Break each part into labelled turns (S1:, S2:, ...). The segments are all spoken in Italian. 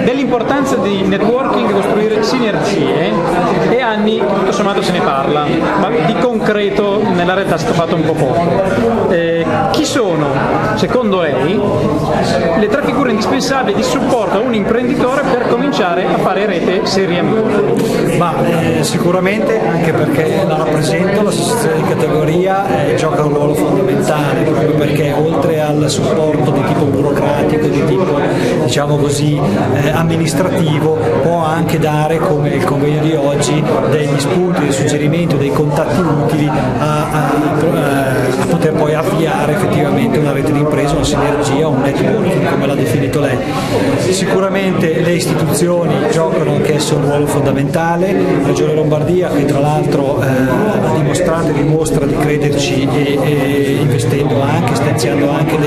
S1: dell'importanza di networking e costruire sinergie, e anni tutto sommato se ne parla, ma di concreto nella realtà è stato fatto un po' poco. Chi sono, secondo lei, le tre figure indispensabili di supporto a un imprenditore per cominciare a fare rete seriamente?
S2: Sicuramente, anche perché la rappresento, l'associazione di categoria gioca un ruolo fondamentale, proprio perché oltre al supporto di tipo burocratico, di tipo diciamo così amministrativo, può anche dare, come il convegno di oggi, degli spunti, dei suggerimenti, dei contatti utili a poter poi avviare effettivamente una rete di impresa, una sinergia, un networking, come l'ha definito lei. Sicuramente le istituzioni giocano anch'esse un ruolo fondamentale. La Regione Lombardia, che tra l'altro ha dimostrato e dimostra di crederci e investendo anche, stanziando anche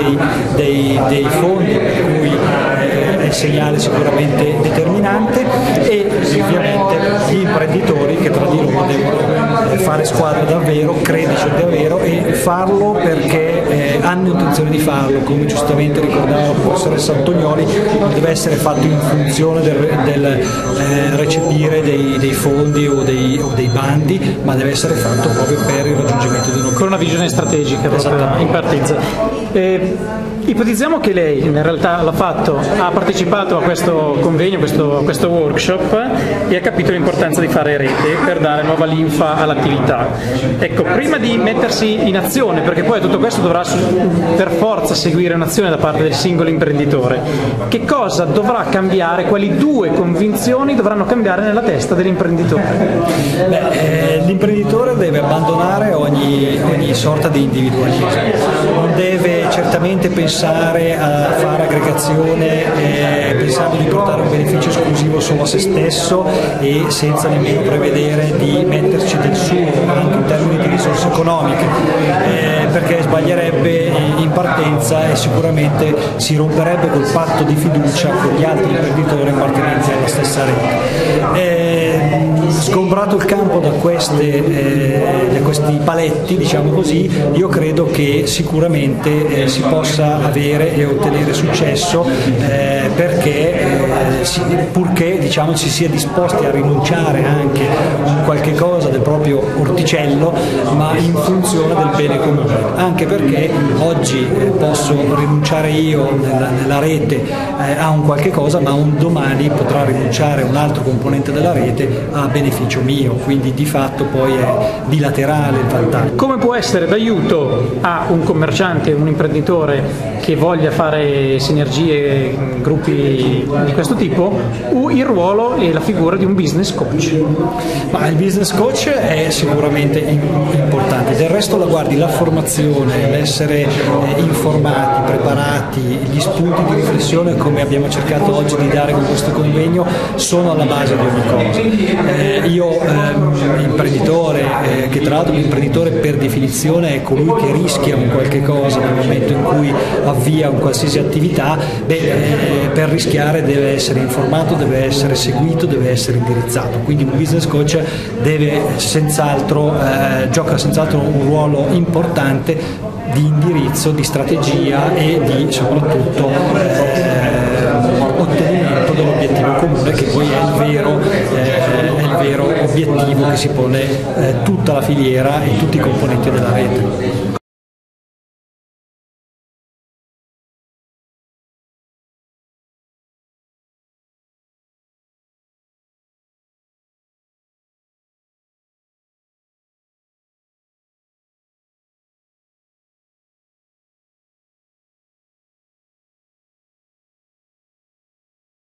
S2: dei fondi, per cui è il segnale sicuramente determinante, e ovviamente gli imprenditori che tra di loro devono fare squadra davvero, crederci davvero e farlo perché hanno intenzione di farlo, come giustamente ricordava il professore Santonioli. Non deve essere fatto in funzione del recepire dei fondi o dei bandi, ma deve essere fatto proprio per il raggiungimento di un obiettivo.
S1: Con una visione strategica in partenza. Ipotizziamo che lei in realtà l'ha fatto, ha partecipato a questo convegno, a questo workshop, e ha capito l'importanza di fare rete per dare nuova linfa all'attività. Ecco, prima di mettersi in azione, perché poi tutto questo dovrà per forza seguire un'azione da parte del singolo imprenditore, che cosa dovrà cambiare, quali due convinzioni dovranno cambiare nella testa dell'imprenditore?
S2: L'imprenditore deve abbandonare ogni sorta di individualismo, non deve certamente pensare a fare aggregazione pensando di portare un beneficio esclusivo solo a se stesso e senza nemmeno prevedere di metterci del suo anche in termini di risorse economiche, perché sbaglierebbe in partenza e sicuramente si romperebbe col patto di fiducia con gli altri imprenditori appartenenti alla stessa rete. Sgombrato il campo da questi paletti, diciamo così, io credo che sicuramente si possa avere e ottenere successo, purché diciamo si sia disposti a rinunciare anche a qualche cosa del proprio orticello, ma in funzione del bene comune, anche perché oggi posso rinunciare io nella rete a un qualche cosa, ma un domani potrà rinunciare un altro componente della rete a beneficio mio, quindi di fatto poi è bilaterale il vantaggio.
S1: Come può essere d'aiuto a un commerciante, un imprenditore che voglia fare sinergie, gruppi di questo tipo, il ruolo e la figura di un business coach?
S2: Ma il business coach è sicuramente importante, del resto la formazione, l'essere informati, preparati, gli spunti di riflessione, come abbiamo cercato oggi di dare con questo convegno, sono alla base di ogni cosa. Io imprenditore, che tra l'altro l'imprenditore per definizione è colui che rischia un qualche cosa nel momento in cui avvia un qualsiasi attività, per rischiare deve essere informato, deve essere seguito, deve essere indirizzato, quindi un business coach gioca senz'altro un ruolo importante di indirizzo, di strategia e di soprattutto ottenimento dell'obiettivo comune, che poi è il vero obiettivo che si pone tutta la filiera e tutti i componenti della rete.